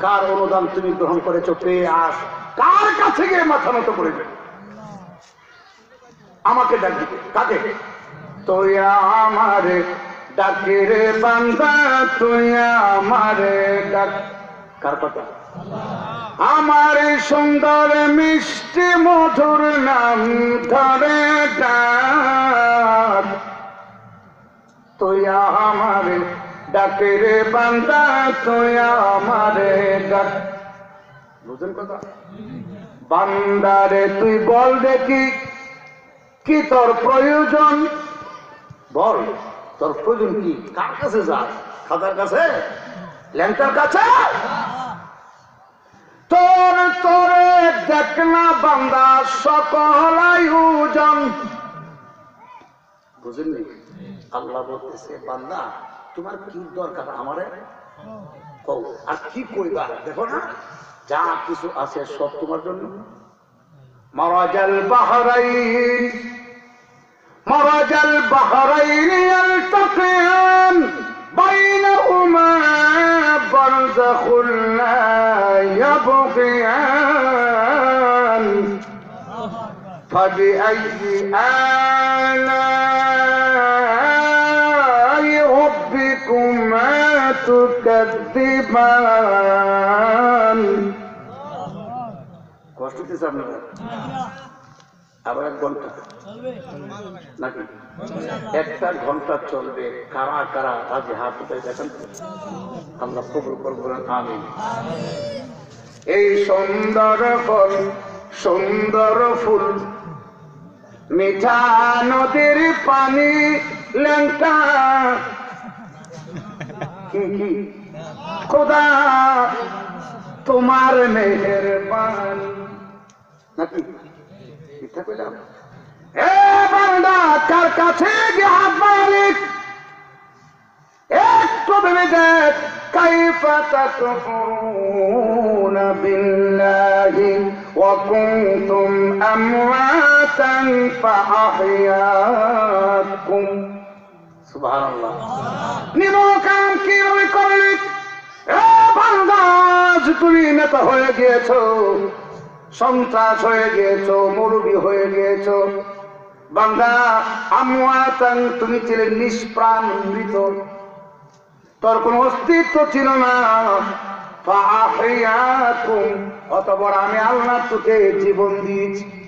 কার অনুদান তুমি গ্রহণ করেছো পেয়ে আস, কার কাছে গিয়ে মাথা নত করবে? আমাকে ডাক দিবে। কাকে? তুই আমারে ডাকে রে বান্দা, তুই আমারে ডাক। কার কথা? আমার সুন্দর মিষ্টি মধুর নাম ধরে ডাক, তুই আমারে ডাকে রে বান্দা, তুই আমারে ডাক। বুঝলেন কথা? বান্দারে তুই বল দেখি কি তোর প্রয়োজন, বল তোর প্রয়োজন কি? কার কাছে যাস? খাতার কাছে? ল্যাংটার কাছে? তোর তোরে দেখ না বান্দা সকল আয়োজন। বুঝলেন? আল্লাহ বলতেছে বান্দা তোমার কি দরকার আমারে কও, আর কি কইবা? দেখো না যা কিছু আছে সব তোমার জন্য। মারাজাল বাহরাইন, মারাজাল বাহরাইন ইয়ালতাকিয়ান বাইনাহুমা বারযাখুন লা ইয়াবগিয়ান ফাবিআইয়ি আলাই রাব্বিকুমা তুকাযযিবান। কষ্ট দিচ্ছে আপনারা? আবার 1 ঘন্টা নাকি? 1 ঘন্টা চলবে। কারা কারা আজ হাত উঠাই দেখেন? আমরা কবুল করবো। আমিন। এই সুন্দর ফল, সুন্দর ফুল, মিঠা নদীর পানি, ল্যাংটা কি খোদা তোমার মেহেরবানি নাকি? মিথ্যা কইলাম? এ বান্দা কার কাছে গিয়ে হাত বাড়ালি? একটু ভেবে দেখ কাইফা তাকফুরুনা বিল্লাহি ওয়া কুনতুম আমওয়াতান ফাআহইয়াকুম। সুবহানাল্লাহ। নিমকাম কিভাবে করলি? এ বান্দা তুমি নেতা হয়ে গিয়েছো, সন্ত্রাস হয়ে গিয়েছো, মুরব্বী হয়ে গিয়েছো। বান্দা আমওয়াতান তুমি ছিলে নিষ্প্রাণ, মৃত, তোর কোন অস্তিত্ব ছিল না। ফাআহইয়াকুম অতঃপর আমি আল্লাহ তোকে জীবন দিয়েছি।